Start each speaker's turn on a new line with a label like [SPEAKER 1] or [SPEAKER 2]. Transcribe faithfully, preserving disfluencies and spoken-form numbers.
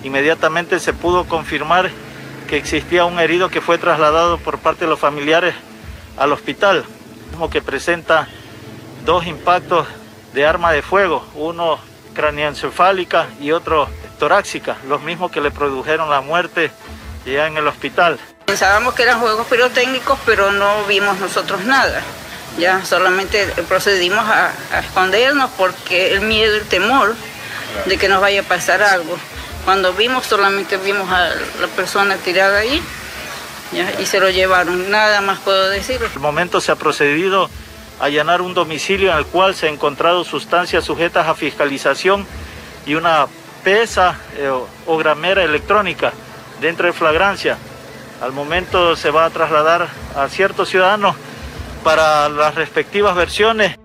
[SPEAKER 1] Inmediatamente se pudo confirmar que existía un herido que fue trasladado por parte de los familiares al hospital, como que presenta dos impactos de arma de fuego, uno craneoencefálica y otro torácica, los mismos que le produjeron la muerte ya en el hospital.
[SPEAKER 2] Pensábamos que eran juegos pirotécnicos, pero no vimos nosotros nada. Ya solamente procedimos a, a escondernos porque el miedo, el temor de que nos vaya a pasar algo. Cuando vimos, solamente vimos a la persona tirada ahí, ya, y se lo llevaron. Nada más puedo decir.
[SPEAKER 1] En el momento se ha procedido a allanar un domicilio en el cual se han encontrado sustancias sujetas a fiscalización y una pesa eh, o, o gramera electrónica dentro de flagrancia. Al momento se va a trasladar a ciertos ciudadanos para las respectivas versiones.